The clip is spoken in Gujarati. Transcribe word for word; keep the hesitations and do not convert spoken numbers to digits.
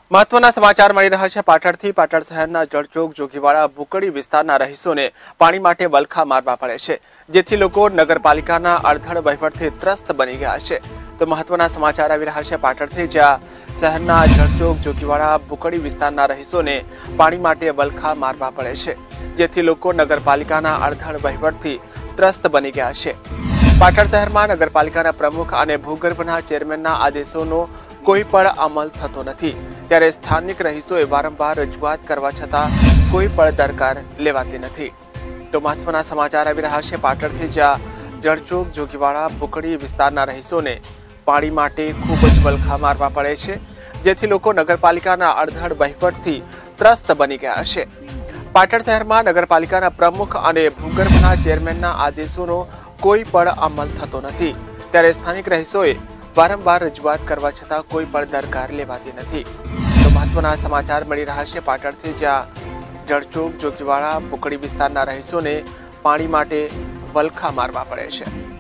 મહત્વના સમાચાર મળી રહ્યા છે પાટણથી। પાટણ શહેરના જળચોક જોગીવાડા ભૂકડી વિસ્તારના રહીશોને પાણી માટે વલખા મારવા પડે છે, જેથી લોકો નગરપાલિકાના અડધડ વહીવટથી ત્રસ્ત બની ગયા છે। તો મહત્વના સમાચાર આવી રહ્યા છે પાટણથી, જ્યાં શહેરના જળચોક જોગીવાડા ભૂકડી વિસ્તારના રહીશોને પાણી માટે વલખા મારવા પડે છે, જેથી લોકો નગરપાલિકાના અડધડ વહીવટથી ત્રસ્ત બની ગયા છે। પાટણ શહેરમાં નગરપાલિકાના પ્રમુખ અને ભૂગર્ભના ચેરમેનના આદેશોનો કોઈ પણ અમલ થતો નથી, ત્યારે સ્થાનિક રહીશોએ વારંવાર રજૂઆત કરવા છતાં કોઈ પણ દરકાર લેવાતી નથી। તો મહત્વના સમાચાર આવી રહ્યા છે પાટણથી, જ્યાં જળચોક જોગીવાડા ભૂકડી વિસ્તારના રહીશોને પાણી માટે ખૂબ જ વલખા મારવા પડે છે, જેથી લોકો નગરપાલિકાના અડધડ વહીવટથી ત્રસ્ત બની ગયા છે। પાટણ શહેરમાં નગરપાલિકાના પ્રમુખ અને ભૂગર્ભના ચેરમેનના આદેશોનો કોઈ પણ અમલ થતો નથી, ત્યારે સ્થાનિક રહીશોએ વારંવાર રજૂઆત કરવા છતાં કોઈ પણ દરકાર લેવાતી નથી। તો મહત્વના સમાચાર મળી રહ્યા છે પાટણથી, જ્યાં જળચોક જોગીવાડા ભૂકડી વિસ્તારના રહીશોને પાણી માટે વલખા મારવા પડે છે।